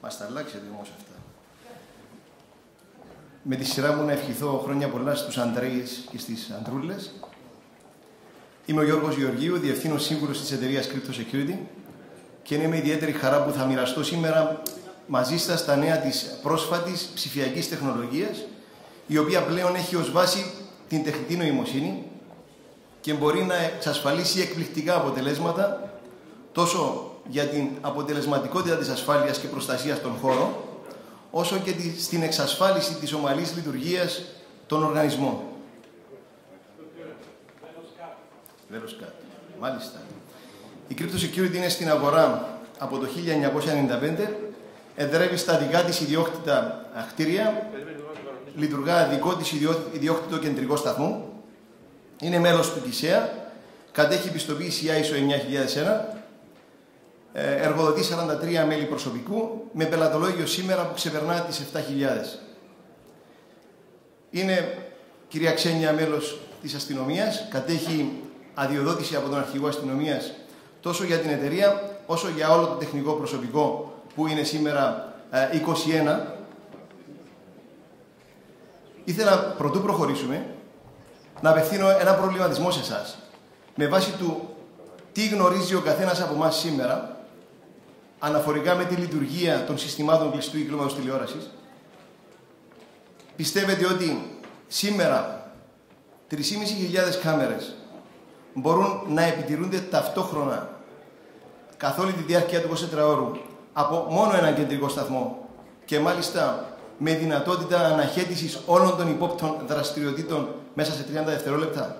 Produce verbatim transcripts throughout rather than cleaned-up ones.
Μας τα αλλάξετε όμως αυτά. Με τη σειρά μου να ευχηθώ χρόνια πολλά στους Αντρέες και στις Αντρούλες. Είμαι ο Γιώργος Γεωργίου, Διευθύνων Σύμβουλος της εταιρείας Crypto Security και είναι με ιδιαίτερη χαρά που θα μοιραστώ σήμερα μαζί σας τα νέα της πρόσφατης ψηφιακής τεχνολογίας, η οποία πλέον έχει ως βάση την τεχνητή νοημοσύνη και μπορεί να εξασφαλίσει εκπληκτικά αποτελέσματα τόσο για την αποτελεσματικότητα της ασφάλειας και προστασίας των χώρων, όσο και στην εξασφάλιση της ομαλής λειτουργίας των οργανισμών. Μάλιστα. Η Crypto Security είναι στην αγορά από το χίλια εννιακόσια ενενήντα πέντε, εδρεύει στα δικά της ιδιόκτητα κτίρια, λειτουργά δικό της ιδιόκτητο κεντρικό σταθμό, είναι μέλος του ΚΙΣΕΑ, κατέχει πιστοποίηση άι ες ο εννιά χιλιάδες ένα, εργοδοτεί σαράντα τρία μέλη προσωπικού, με πελατολόγιο σήμερα που ξεπερνά τις επτά χιλιάδες. Είναι, κυρία Ξένια, μέλος της αστυνομίας, κατέχει αδειοδότηση από τον αρχηγό αστυνομίας τόσο για την εταιρεία, όσο για όλο το τεχνικό προσωπικό που είναι σήμερα είκοσι ένα. Ήθελα, πρωτού προχωρήσουμε, να απευθύνω ένα προβληματισμό σε εσάς. Με βάση του τι γνωρίζει ο καθένας από εμάς σήμερα, αναφορικά με τη λειτουργία των συστημάτων κλειστού κυκλώματος τηλεόρασης, πιστεύετε ότι σήμερα τρεις χιλιάδες πεντακόσιες κάμερες μπορούν να επιτηρούνται ταυτόχρονα καθ' όλη τη διάρκεια του εικοσιτετράωρου από μόνο έναν κεντρικό σταθμό και μάλιστα με δυνατότητα αναχέτησης όλων των υπόπτων δραστηριοτήτων μέσα σε τριάντα δευτερόλεπτα?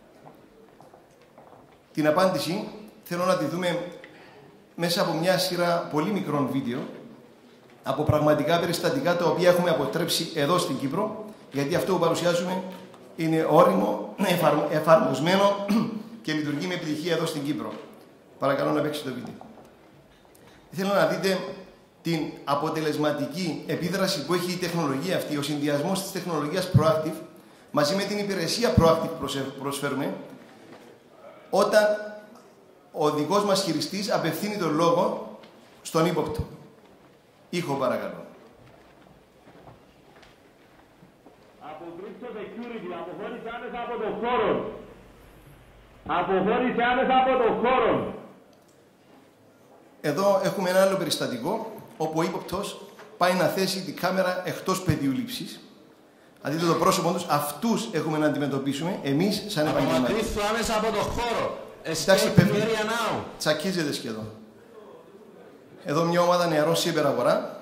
Την απάντηση θέλω να τη δούμε μέσα από μια σειρά πολύ μικρών βίντεο από πραγματικά περιστατικά τα οποία έχουμε αποτρέψει εδώ στην Κύπρο, γιατί αυτό που παρουσιάζουμε είναι όριμο, εφαρμοσμένο και λειτουργεί με επιτυχία εδώ στην Κύπρο. Παρακαλώ να παίξει το βίντεο. Θέλω να δείτε την αποτελεσματική επίδραση που έχει η τεχνολογία αυτή, ο συνδυασμός της τεχνολογίας Proactive μαζί με την υπηρεσία Proactive που προσφέρουμε, όταν ο δικός μας χειριστής απευθύνει τον λόγο στον ύποπτο. Ήχο, παρακαλώ. Από Crypto Security, αποχώρησε άμεσα από τον χώρο. Αποχώρησε άμεσα από τον χώρο. Εδώ έχουμε ένα άλλο περιστατικό, όπου ο ύποπτος πάει να θέσει την κάμερα εκτός πεδίου λήψης. Αν δείτε το πρόσωπο τους, αυτούς έχουμε να αντιμετωπίσουμε, εμείς σαν επαγγελματίες. Απομακρύνθου άμεσα από τον χώρο. Εντάξει, τσακίζεται σχεδόν. Εδώ μια ομάδα νεαρών σε υπεραγορά.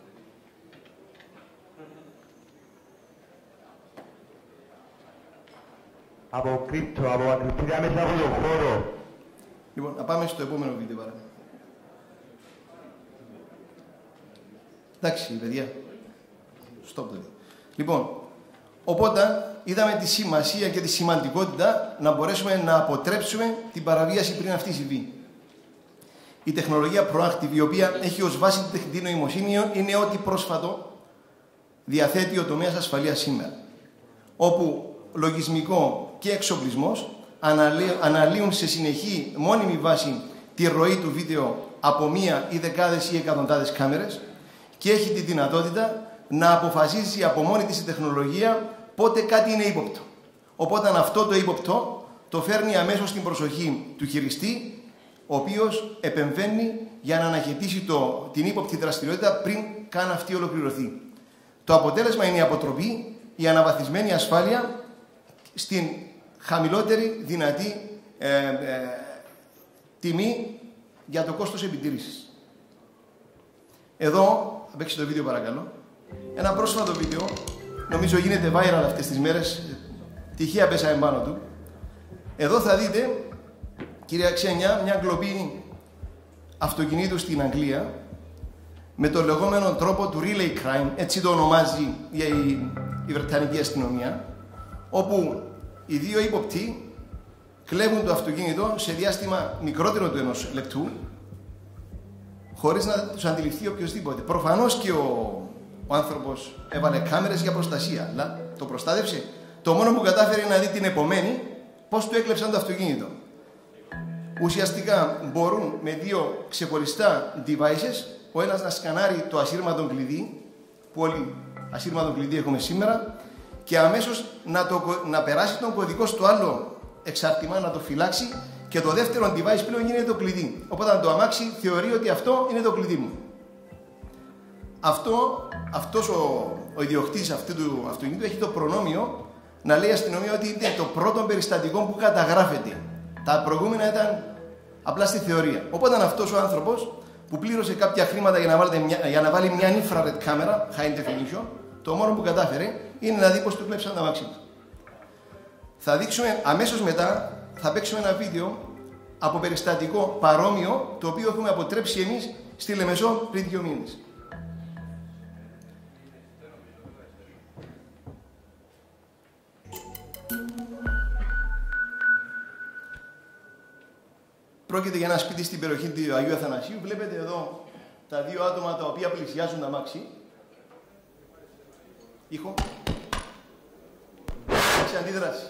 Από κρύπτο, από ακριτήρια μέσα από τον χώρο. Λοιπόν, να πάμε στο επόμενο βίντεο παρά. Εντάξει, παιδιά. Stop το βίντεο. Λοιπόν, οπότε είδαμε τη σημασία και τη σημαντικότητα να μπορέσουμε να αποτρέψουμε την παραβίαση πριν αυτή συμβεί. Η τεχνολογία Proactive, η οποία έχει ως βάση την τεχνητή νοημοσύνη, είναι ό,τι πρόσφατο διαθέτει ο τομέας ασφαλείας σήμερα. Όπου λογισμικό και εξοπλισμός αναλύουν σε συνεχή μόνιμη βάση τη ροή του βίντεο από μία ή δεκάδες ή εκατοντάδες κάμερες και έχει τη δυνατότητα να αποφασίζει από μόνη της η τεχνολογία πότε κάτι είναι ύποπτο. Οπότε αυτό το ύποπτο το φέρνει αμέσως στην προσοχή του χειριστή, ο οποίος επεμβαίνει για να αναχαιτήσει το, την ύποπτη δραστηριότητα πριν καν αυτή ολοκληρωθεί. Το αποτέλεσμα είναι η αποτροπή, η αναβαθμισμένη ασφάλεια στην χαμηλότερη δυνατή ε, ε, τιμή για το κόστος επιτήρησης. Εδώ, θα παίξει το βίντεο παρακαλώ. Ένα πρόσφατο βίντεο, νομίζω γίνεται viral αυτές τις μέρες, τυχαία πέσαμε πάνω του. Εδώ θα δείτε, κυρία Ξένια, μια κλοπή αυτοκινήτου στην Αγγλία με το λεγόμενο τρόπο του relay crime, έτσι το ονομάζει η, η, η Βρετανική αστυνομία, όπου οι δύο ύποπτοι κλέβουν το αυτοκίνητο σε διάστημα μικρότερο του ενός λεπτού, χωρίς να τους αντιληφθεί οποιοδήποτε. Προφανώς και ο, ο άνθρωπος έβαλε κάμερες για προστασία, αλλά το προστάτευσε. Το μόνο που κατάφερε να δει την επομένη πώς του έκλεψαν το αυτοκίνητο. Ουσιαστικά μπορούν με δύο ξεχωριστά devices ο ένας να σκανάρει το ασύρματο κλειδί, που όλοι ασύρματο κλειδί έχουμε σήμερα, και αμέσως να, το, να περάσει τον κωδικό στο άλλο εξάρτημα, να το φυλάξει, και το δεύτερο device πλέον είναι το κλειδί. Οπότε το αμάξι θεωρεί ότι αυτό είναι το κλειδί μου. Αυτό, αυτός ο, ο ιδιοκτήτης αυτού του αυτοκίνητου έχει το προνόμιο να λέει η αστυνομία ότι είναι το πρώτο περιστατικό που καταγράφεται. Τα προηγούμενα ήταν απλά στη θεωρία. Οπότε αυτός ο άνθρωπος που πλήρωσε κάποια χρήματα για να, βάλετε μια, για να βάλει μια infrared κάμερα, high definition, το μόνο που κατάφερε είναι να δει πως του κλέψαν τα αμάξι του. Θα δείξουμε αμέσως μετά, θα παίξουμε ένα βίντεο από περιστατικό παρόμοιο, το οποίο έχουμε αποτρέψει εμείς στη Λεμεσό πριν δύο μήνες. Πρόκειται για ένα σπίτι στην περιοχή του Αγίου Αθανασίου. Βλέπετε εδώ τα δύο άτομα τα οποία πλησιάζουν τα αμάξι. Ήχο. Έχει αντίδραση.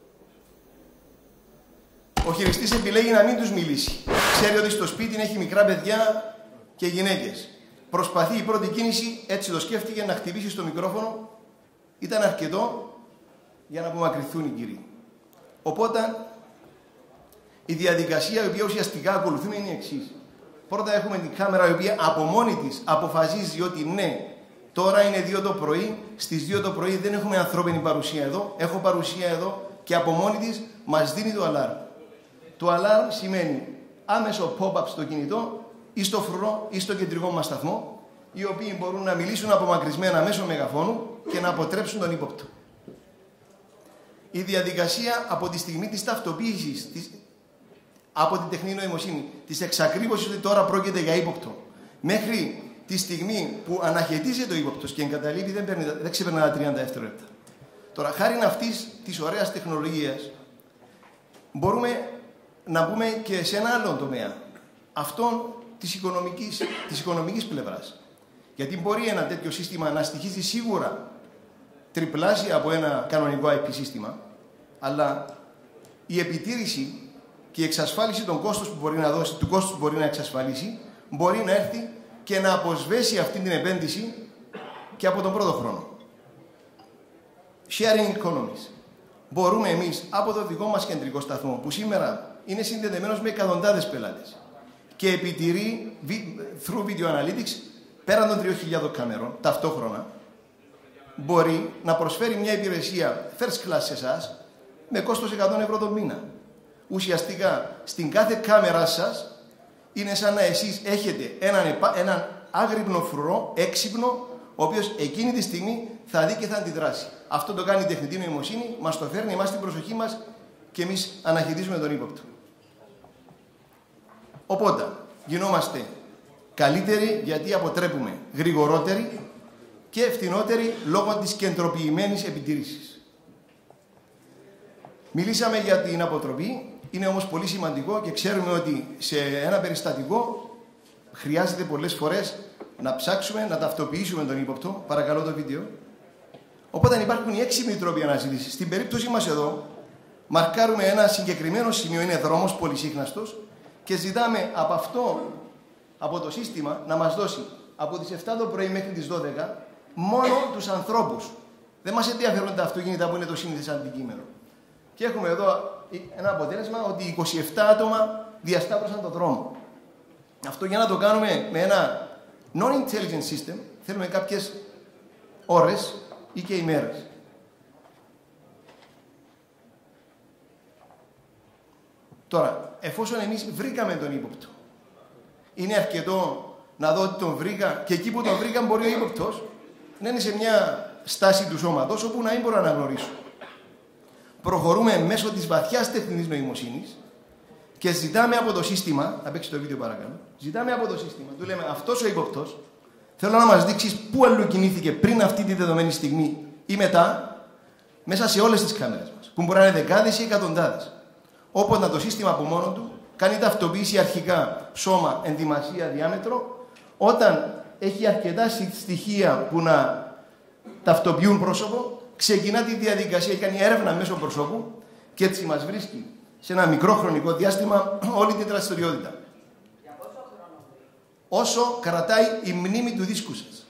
Ο χειριστής επιλέγει να μην τους μιλήσει. Ξέρει ότι στο σπίτι έχει μικρά παιδιά και γυναίκες. Προσπαθεί η πρώτη κίνηση, έτσι το σκέφτηκε, να χτυπήσει στο μικρόφωνο. Ήταν αρκετό για να απομακρυνθούν οι κύριοι. Οπότε η διαδικασία η οποία ουσιαστικά ακολουθούμε είναι η εξής. Πρώτα έχουμε την κάμερα η οποία από μόνη της αποφασίζει ότι ναι, τώρα είναι δύο το πρωί, στις δύο το πρωί δεν έχουμε ανθρώπινη παρουσία εδώ, έχω παρουσία εδώ, και από μόνη της μας δίνει το αλάρμ. Το αλάρμ σημαίνει άμεσο pop-up στο κινητό ή στο φρουρό ή στο κεντρικό μας σταθμό, οι οποίοι μπορούν να μιλήσουν απομακρυσμένα μέσω μεγαφώνου και να αποτρέψουν τον ύποπτο. Η διαδικασία από τη στιγμή της ταυτοποίησης, της, από την τεχνητή νοημοσύνη, της εξακρίβωσης ότι τώρα πρόκειται για ύποπτο, μέχρι τη στιγμή που αναχαιτίζεται ο ύποπτος και εγκαταλείπει, δεν, παίρνει, δεν ξεπερνά τα τριάντα δευτερόλεπτα. Τώρα, χάρη αυτής της ωραίας τεχνολογίας, μπορούμε να μπούμε και σε ένα άλλο τομέα, αυτόν της οικονομικής, της οικονομικής πλευράς. Γιατί μπορεί ένα τέτοιο σύστημα να στοιχίζει σίγουρα τριπλάσια από ένα κανονικό άι πι σύστημα, αλλά η επιτήρηση και η εξασφάλιση των κόστος που μπορεί να δώσει, του κόστους που μπορεί να εξασφαλίσει, μπορεί να έρθει και να αποσβέσει αυτή την επένδυση και από τον πρώτο χρόνο. Sharing economies. Μπορούμε εμείς από το δικό μας κεντρικό σταθμό, που σήμερα είναι συνδεδεμένος με εκατοντάδες πελάτες και επιτηρεί through video analytics πέραν των τριών χιλιάδων κάμερων ταυτόχρονα, μπορεί να προσφέρει μια υπηρεσία first class σε εσάς με κόστος εκατό ευρώ το μήνα. Ουσιαστικά, στην κάθε κάμερα σας είναι σαν να εσείς έχετε έναν, έναν άγρυπνο φρουρό, έξυπνο, ο οποίος εκείνη τη στιγμή θα δει και θα αντιδράσει. Αυτό το κάνει η τεχνητή νοημοσύνη, μας το φέρνει εμάς την προσοχή μας και εμείς αναχαιτίζουμε τον ύποπτο. Οπότε, γινόμαστε καλύτεροι γιατί αποτρέπουμε, γρηγορότεροι και ευθυνότεροι λόγω της κεντροποιημένης επιτήρησης. Μιλήσαμε για την αποτροπή, είναι όμως πολύ σημαντικό και ξέρουμε ότι σε ένα περιστατικό χρειάζεται πολλές φορές να ψάξουμε, να ταυτοποιήσουμε τον ύποπτο. Παρακαλώ το βίντεο. Οπότε υπάρχουν οι έξυπνοι τρόποι αναζήτησης. Στην περίπτωση μας εδώ, μαρκάρουμε ένα συγκεκριμένο σημείο, είναι δρόμος πολυσύχναστος, και ζητάμε από αυτό, από το σύστημα, να μας δώσει από τις επτά το πρωί μέχρι τις δώδεκα μόνο τους ανθρώπους. Δεν μας ενδιαφέρουν τα αυτοκίνητα που είναι το σύνηθες αντικείμενο. Και έχουμε εδώ ένα αποτέλεσμα ότι είκοσι επτά άτομα διασταύρωσαν τον δρόμο. Αυτό για να το κάνουμε με ένα non-intelligent system θέλουμε κάποιες ώρες ή και ημέρες. Τώρα, εφόσον εμείς βρήκαμε τον ύποπτο, είναι αρκετό να δω ότι τον βρήκα και εκεί που τον βρήκα μπορεί ο ύποπτος να είναι σε μια στάση του σώματος όπου να μην μπορώ να αναγνωρίσω. Προχωρούμε μέσω της βαθιάς τεχνητής νοημοσύνης και ζητάμε από το σύστημα, θα παίξει το βίντεο παρακαλώ, ζητάμε από το σύστημα, του λέμε αυτός ο ύποπτος θέλω να μας δείξεις πού αλλού κινήθηκε πριν αυτή τη δεδομένη στιγμή ή μετά, μέσα σε όλες τις κάμερες μας, που μπορεί να είναι δεκάδες ή εκατοντάδες. Όποτε το σύστημα από μόνο του κάνει ταυτοποίηση αρχικά σώμα, ενδυμασία, διάμετρο, όταν έχει αρκετά στοιχεία που να ταυτοποιούν πρόσωπο, ξεκινά τη διαδικασία, κάνει έρευνα μέσω προσώπου και έτσι μας βρίσκει σε ένα μικρό χρονικό διάστημα όλη την δραστηριότητα. Για πόσο χρόνο? όσο κρατάει η μνήμη του δίσκου σας.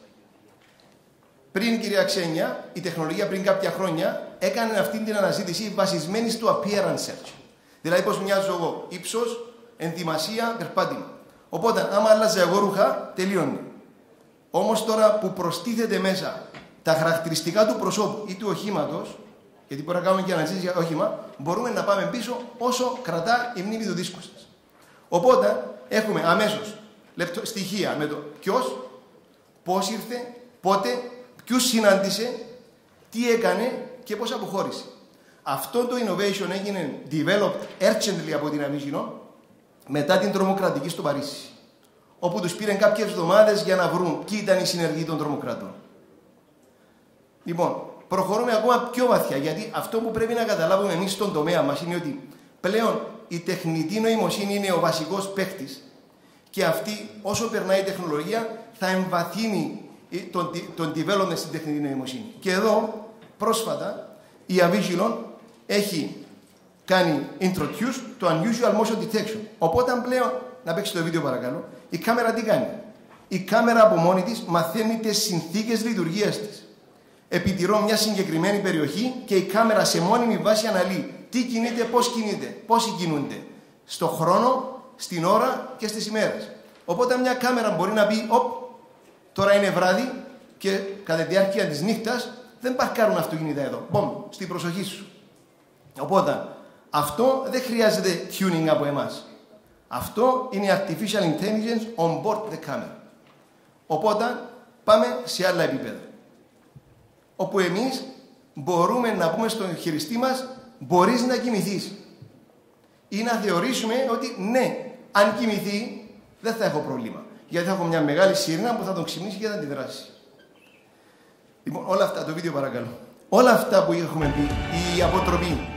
Πριν, κυρία Ξένια, η τεχνολογία πριν κάποια χρόνια έκανε αυτή την αναζήτηση βασισμένη στο appearance search. Δηλαδή, πώς μοιάζω εγώ, ύψος, ενδυμασία, περπάτημα. Οπότε, άμα άλλαζα εγώ ρούχα, τελείωνε. Όμως τώρα που προστίθεται μέσα τα χαρακτηριστικά του προσώπου ή του οχήματος, γιατί μπορεί να κάνουμε και αναζήτηση για όχημα, μπορούμε να πάμε πίσω όσο κρατά η μνήμη του δίσκου σας. Οπότε, έχουμε αμέσως λεπτο, στοιχεία με το ποιος, πώς ήρθε, πότε, ποιους συνάντησε, τι έκανε και πώς αποχώρησε. Αυτό το innovation έγινε developed urgently από την Avigilon μετά την τρομοκρατική στο Παρίσι, όπου τους πήραν κάποιες εβδομάδες για να βρουν ποιοι ήταν οι συνεργοί των τρομοκρατών. Λοιπόν, προχωρούμε ακόμα πιο βαθιά, γιατί αυτό που πρέπει να καταλάβουμε εμείς στον τομέα μας είναι ότι πλέον η τεχνητή νοημοσύνη είναι ο βασικός παίκτης και αυτή, όσο περνάει η τεχνολογία, θα εμβαθύνει τον, τον development στην τεχνητή νοημοσύνη. Και εδώ, πρόσφατα, η Avigilon έχει κάνει introduce το unusual motion detection. Οπότε πλέον, να παίξει το βίντεο παρακαλώ, η κάμερα τι κάνει? Η κάμερα από μόνη της μαθαίνει τις συνθήκες λειτουργίας της. Επιτηρώ μια συγκεκριμένη περιοχή και η κάμερα σε μόνιμη βάση αναλύει τι κινείται, πώς κινείται, πόσοι κινούνται, στο χρόνο, στην ώρα και στις ημέρες. Οπότε μια κάμερα μπορεί να πει, οπ, τώρα είναι βράδυ και κατά τη διάρκεια της νύχτας δεν παρκάρουν αυτοκίνητα εδώ. Μπομ, στην προσοχή σου. Οπότε αυτό δεν χρειάζεται tuning από εμάς. Αυτό είναι artificial intelligence on board the camera. Οπότε πάμε σε άλλα επίπεδα. Όπου εμείς μπορούμε να πούμε στον χειριστή μας, μπορείς να κοιμηθείς. Ή να θεωρήσουμε ότι ναι, αν κοιμηθεί δεν θα έχω πρόβλημα. Γιατί θα έχω μια μεγάλη σιρήνα που θα τον ξυπνήσει και θα αντιδράσει. Λοιπόν, όλα αυτά, το βίντεο παρακαλώ. Όλα αυτά που έχουμε πει, η αποτροπή,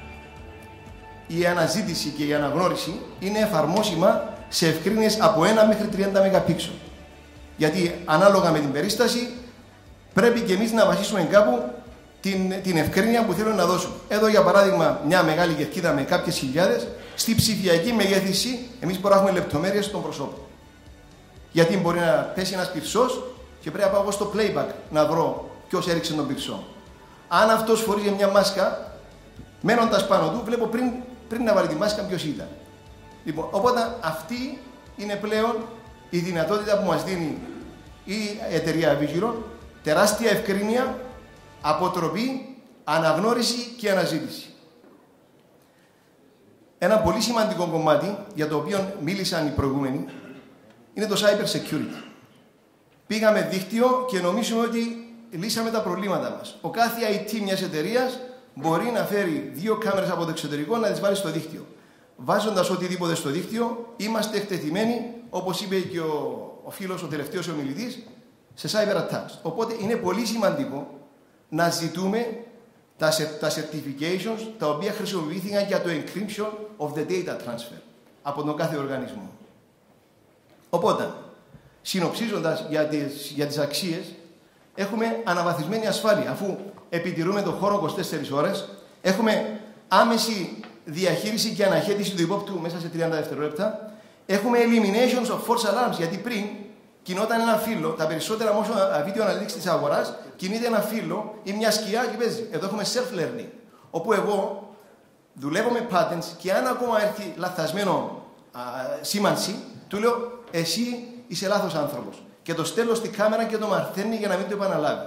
η αναζήτηση και η αναγνώριση είναι εφαρμόσιμα σε ευκρίνειες από ένα μέχρι τριάντα μεγαπίξελ. Γιατί ανάλογα με την περίσταση πρέπει και εμείς να βασίσουμε κάπου την, την ευκρίνεια που θέλουμε να δώσουμε. Εδώ για παράδειγμα μια μεγάλη κερκίδα με κάποιες χιλιάδες, στη ψηφιακή μεγέθυνση εμείς μπορούμε να έχουμε λεπτομέρειες στον προσώπο. Γιατί μπορεί να πέσει ένας πυρσός και πρέπει να πάω εγώ στο playback να βρω ποιος έριξε τον πυρσό. Αν αυτός φορεί μια μάσκα, μένοντας πάνω του, βλέπω πριν, πριν να βάλει τη μάσκα ποιος ήταν. Λοιπόν, οπότε αυτή είναι πλέον η δυνατότητα που μας δίνει η εταιρεία Avigilon, τεράστια ευκρίνεια, αποτροπή, αναγνώριση και αναζήτηση. Ένα πολύ σημαντικό κομμάτι για το οποίο μίλησαν οι προηγούμενοι είναι το cyber security. Πήγαμε δίκτυο και νομίζουμε ότι λύσαμε τα προβλήματα μας. Ο κάθε άι τι μιας εταιρείας μπορεί να φέρει δύο κάμερες από το εξωτερικό να τις βάλει στο δίκτυο. Βάζοντας οτιδήποτε στο δίκτυο, είμαστε εκτεθειμένοι, όπως είπε και ο, ο φίλος, ο τελευταίος ομιλητής, σε cyber attacks. Οπότε είναι πολύ σημαντικό να ζητούμε τα, τα certifications τα οποία χρησιμοποιήθηκαν για το encryption of the data transfer από τον κάθε οργανισμό. Οπότε, συνοψίζοντας για τις, για τις αξίες, έχουμε αναβαθμισμένη ασφάλεια, αφού επιτηρούμε τον χώρο είκοσι τέσσερις ώρες, έχουμε άμεση διαχείριση και αναχέτηση του υπόπτου μέσα σε τριάντα δευτερόλεπτα, έχουμε eliminations of false alarms, γιατί πριν κινόταν ένα φύλλο, τα περισσότερα motion video analytics της αγοράς, κινείται ένα φύλλο ή μια σκιά και παίζει. Εδώ έχουμε self-learning, όπου εγώ δουλεύω με patterns και αν ακόμα έρθει λαθασμένο α, σήμανση, του λέω εσύ είσαι λάθος άνθρωπος. Και το στέλνω στη κάμερα και το μαθαίνει για να μην το επαναλάβει.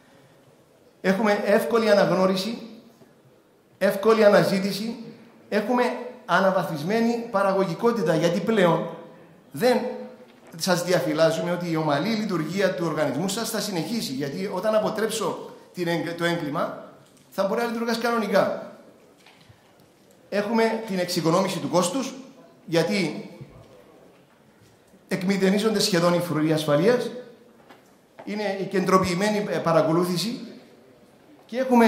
Έχουμε εύκολη αναγνώριση, εύκολη αναζήτηση, έχουμε αναβαθμισμένη παραγωγικότητα, γιατί πλέον δεν σας διαφυλάζουμε ότι η ομαλή λειτουργία του οργανισμού σας θα συνεχίσει, γιατί όταν αποτρέψω το έγκλημα θα μπορεί να λειτουργήσει κανονικά. Έχουμε την εξοικονόμηση του κόστους, γιατί εκμηδενίζονται σχεδόν οι φρουροί ασφαλείας, είναι η κεντροποιημένη παρακολούθηση και έχουμε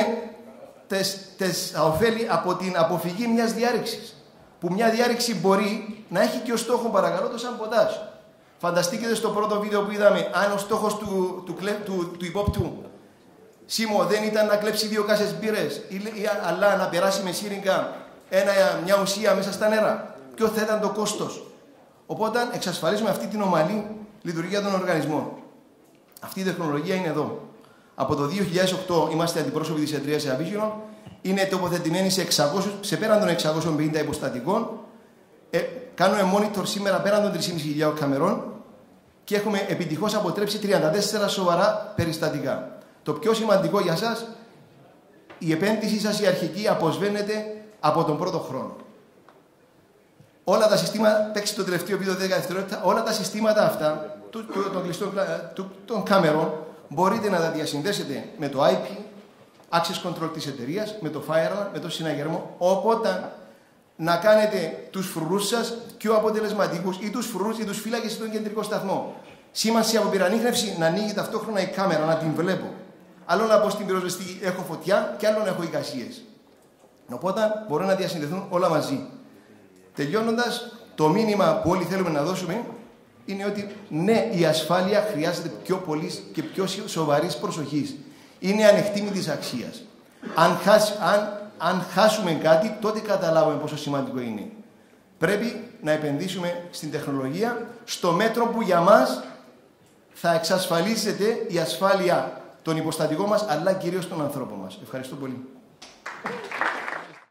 τις ωφέλη από την αποφυγή μιας διάρρηξης. Που μια διάρρηξη μπορεί να έχει και ως στόχο, παρακαλώ, το σαμποτάζ. Φανταστείτε στο πρώτο βίντεο που είδαμε, αν ο στόχος του, του, του, του υπόπτου Σίμω δεν ήταν να κλέψει δύο κάσες μπύρες, αλλά να περάσει με σύριγγα ένα, μια ουσία μέσα στα νερά. Ποιο θα ήταν το κόστος? Οπότε εξασφαλίζουμε αυτή την ομαλή λειτουργία των οργανισμών. Αυτή η τεχνολογία είναι εδώ. Από το δύο χιλιάδες οκτώ είμαστε αντιπρόσωποι της εταιρείας Avision. Είναι τοποθετημένοι σε, εξακόσιους, σε πέραν των εξακόσιων πενήντα υποστατικών. Ε, κάνουμε monitor σήμερα πέραν των τρεις χιλιάδες πεντακόσιων καμερών και έχουμε επιτυχώς αποτρέψει τριάντα τέσσερα σοβαρά περιστατικά. Το πιο σημαντικό για σας, η επένδυσή σας η αρχική αποσβαίνεται από τον πρώτο χρόνο. Όλα τα συστήματα, παίξει το τελευταίο βίντεο δέκα δευτερόλεπτα, όλα τα συστήματα αυτά του, του, των κλειστών του, των κάμερων μπορείτε να τα διασυνδέσετε με το άι πι, Access Control της εταιρείας, με το Firewall, με το συναγερμό, οπότε να κάνετε τους φρουρούς σας πιο αποτελεσματικούς ή τους φρουρούς ή τους φύλακες στον κεντρικό σταθμό. Σήμανση από πυρανίχνευση να ανοίγει ταυτόχρονα η κάμερα, να την βλέπω. Άλλο να πω στην πυροσβεστική έχω φωτιά και άλλο να έχω εικασίες. Οπότε μπορούν να διασυνδεθούν όλα μαζί. Τελειώνοντας, το μήνυμα που όλοι θέλουμε να δώσουμε είναι ότι ναι, η ασφάλεια χρειάζεται πιο πολύ και πιο σοβαρής προσοχής. Είναι ανεκτήμητης αξίας. Αν, χάσ, αν, αν χάσουμε κάτι, τότε καταλάβουμε πόσο σημαντικό είναι. Πρέπει να επενδύσουμε στην τεχνολογία στο μέτρο που για μας θα εξασφαλίσετε η ασφάλεια των υποστατικών μας, αλλά κυρίως των ανθρώπων μας. Ευχαριστώ πολύ.